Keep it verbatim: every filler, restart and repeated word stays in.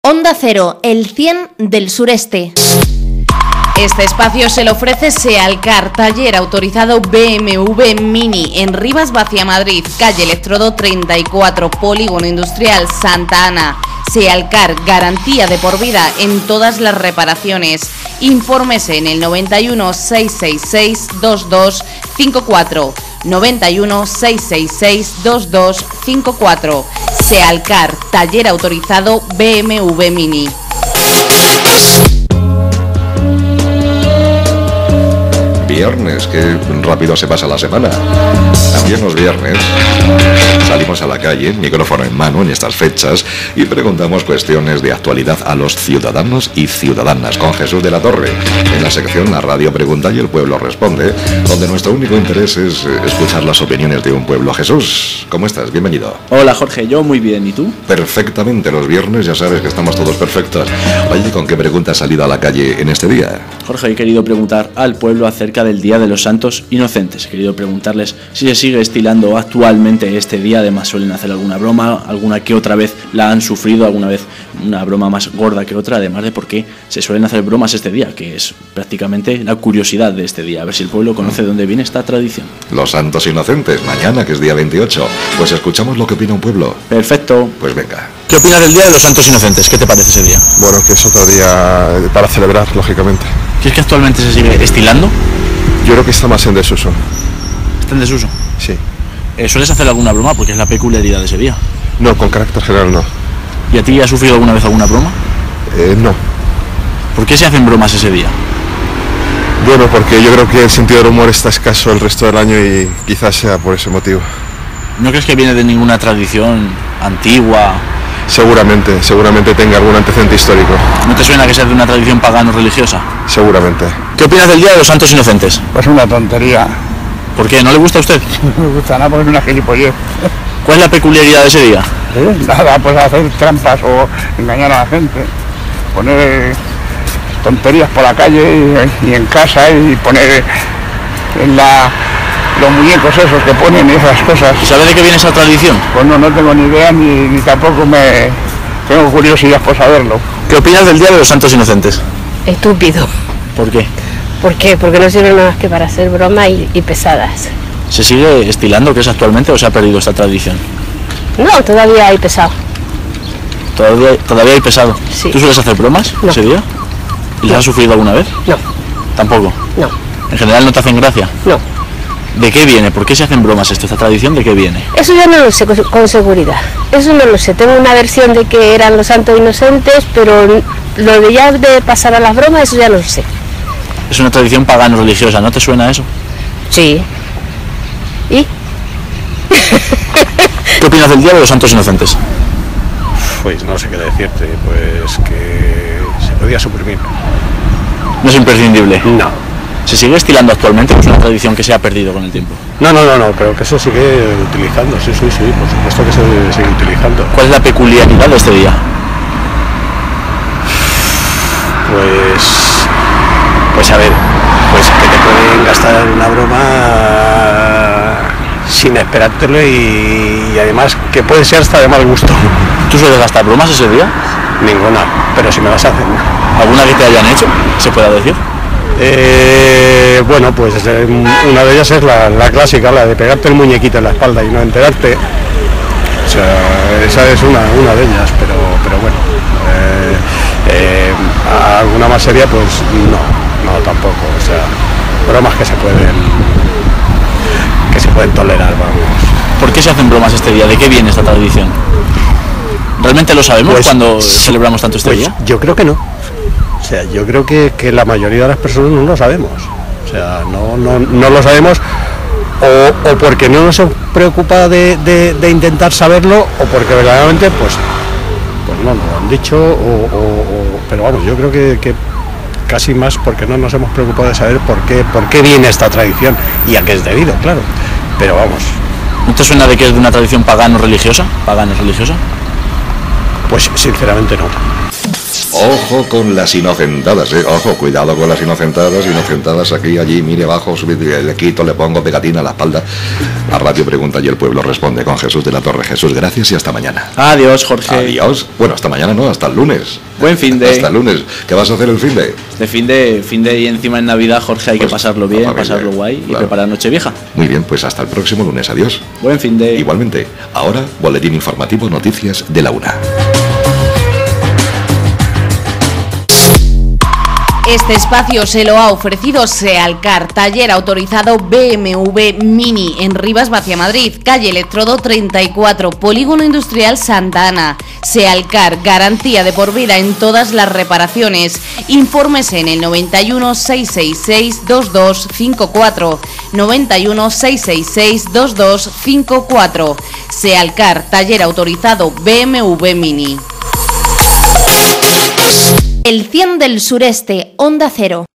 Onda Cero, el cien del sureste. Este espacio se le ofrece Sealcar, taller autorizado B M W Mini, en Rivas Vacia, Madrid, calle Electrodo treinta y cuatro, Polígono Industrial Santa Ana. Sealcar, garantía de por vida en todas las reparaciones. Infórmese en el noventa y uno, seiscientos sesenta y seis, veintidós cincuenta y cuatro. noventa y uno, seiscientos sesenta y seis, veintidós cincuenta y cuatro. Sealcar, taller autorizado B M W Mini. Viernes, qué rápido se pasa la semana. También los viernes salimos a la calle, micrófono en mano en estas fechas, y preguntamos cuestiones de actualidad a los ciudadanos y ciudadanas con Jesús de la Torre, en la sección La Radio Pregunta y el Pueblo Responde, donde nuestro único interés es escuchar las opiniones de un pueblo. Jesús, ¿cómo estás? Bienvenido. Hola Jorge, yo muy bien, ¿y tú? Perfectamente, los viernes ya sabes que estamos todos perfectos. Oye, ¿con qué pregunta has salido a la calle en este día? Jorge, he querido preguntar al pueblo acerca del Día de los Santos Inocentes. He querido preguntarles si se sigue estilando actualmente este día. Además suelen hacer alguna broma, alguna que otra vez la han sufrido, alguna vez una broma más gorda que otra, además de por qué se suelen hacer bromas este día, que es prácticamente la curiosidad de este día, a ver si el pueblo conoce de dónde viene esta tradición. Los Santos Inocentes, mañana que es día veintiocho, pues escuchamos lo que opina un pueblo. Perfecto. Pues venga. ¿Qué opinas del Día de los Santos Inocentes? ¿Qué te parece ese día? Bueno, que es otro día para celebrar, lógicamente. ¿Crees que actualmente se sigue estilando? Yo creo que está más en desuso. ¿Está en desuso? Sí. Eh, ¿Sueles hacer alguna broma? Porque es la peculiaridad de ese día. No, con carácter general no. ¿Y a ti has sufrido alguna vez alguna broma? Eh, no. ¿Por qué se hacen bromas ese día? Bueno, porque yo creo que el sentido del humor está escaso el resto del año y quizás sea por ese motivo. ¿No crees que viene de ninguna tradición antigua? Seguramente, seguramente tenga algún antecedente histórico. ¿No te suena que sea de una tradición pagana o religiosa? Seguramente. ¿Qué opinas del Día de los Santos Inocentes? Pues una tontería. ¿Por qué? ¿No le gusta a usted? No me gusta nada porque es una gilipollez. ¿Cuál es la peculiaridad de ese día? ¿Eh? Nada, pues hacer trampas o engañar a la gente. Poner tonterías por la calle y, y en casa y poner en la... los muñecos esos que ponen y esas cosas. ¿Sabe de qué viene esa tradición? Pues no, no tengo ni idea ni, ni tampoco me tengo curiosidad por saberlo. ¿Qué opinas del Día de los Santos Inocentes? Estúpido. ¿Por qué? ¿Por qué? Porque no sirven nada más que para hacer bromas y, y pesadas. ¿Se sigue estilando que es actualmente o se ha perdido esta tradición? No, todavía hay pesado. ¿Todavía, todavía hay pesado? Sí. ¿Tú sueles hacer bromas No. ese día? ¿Y las No. has sufrido alguna vez? No, ¿Tampoco? no, ¿En general no te hacen gracia? no. ¿De qué viene? ¿Por qué se hacen bromas esto? ¿Esta tradición de qué viene? Eso ya no lo sé con, con seguridad. Eso no lo sé. Tengo una versión de que eran los santos inocentes, pero lo de ya de pasar a las bromas, eso ya no lo sé. Es una tradición pagano religiosa, ¿no te suena eso? Sí. ¿Y? ¿Qué opinas del Día de los Santos Inocentes? Pues no sé qué decirte, pues que se podía suprimir. ¿No es imprescindible? No. ¿Se sigue estilando actualmente o es una tradición que se ha perdido con el tiempo? No, no, no, no, pero que se sigue utilizando, sí, sí, sí, por supuesto que se sigue utilizando. ¿Cuál es la peculiaridad de este día? Pues, pues a ver, pues que te pueden gastar una broma sin esperártelo y, y además que puede ser hasta de mal gusto. ¿Tú sueles gastar bromas ese día? Ninguna, pero si me las hacen. ¿Alguna que te hayan hecho? ¿Se pueda decir? Eh, bueno, pues eh, una de ellas es la, la clásica, la de pegarte el muñequito en la espalda y no enterarte. O sea, esa es una, una de ellas, pero, pero bueno. Eh, eh, alguna más seria, pues no, no tampoco. O sea, bromas que se pueden, que se pueden tolerar, vamos. ¿Por qué se hacen bromas este día? ¿De qué viene esta tradición? ¿Realmente lo sabemos Pues, cuando sí, celebramos tanto este pues día? Yo creo que no. O sea, yo creo que, que la mayoría de las personas no lo sabemos. O sea, no, no, no lo sabemos o, o porque no nos preocupa de, de, de intentar saberlo o porque verdaderamente pues, pues no nos lo han dicho o, o, o, pero vamos, yo creo que, que casi más porque no nos hemos preocupado de saber por qué, por qué viene esta tradición y a qué es debido, claro. Pero vamos. ¿No te suena de que es de una tradición pagano religiosa? ¿Pagana religiosa? Pues sinceramente no. Ojo con las inocentadas, eh. Ojo, cuidado con las inocentadas, inocentadas aquí, allí, mire abajo, le quito, le pongo pegatina a la espalda. La radio pregunta y el pueblo responde con Jesús de la Torre. Jesús, gracias y hasta mañana. Adiós, Jorge. Adiós. Bueno, hasta mañana no, hasta el lunes. Buen fin de. Hasta el lunes. ¿Qué vas a hacer el fin de? De fin de, fin de y encima en Navidad, Jorge, hay Pues, que pasarlo bien, familia, pasarlo guay claro. y preparar Nochevieja. Muy bien, pues hasta el próximo lunes. Adiós. Buen fin de. Igualmente. Ahora, boletín informativo, noticias de la una. Este espacio se lo ha ofrecido Sealcar, taller autorizado B M W Mini en Rivas Vacia Madrid, calle Electrodo treinta y cuatro, Polígono Industrial Santa Ana. Sealcar, garantía de por vida en todas las reparaciones. Infórmese en el noventa y uno, seiscientos sesenta y seis, veintidós cincuenta y cuatro, noventa y uno, seiscientos sesenta y seis, veintidós cincuenta y cuatro. Sealcar, taller autorizado B M W Mini. El cien del sureste, Onda Cero.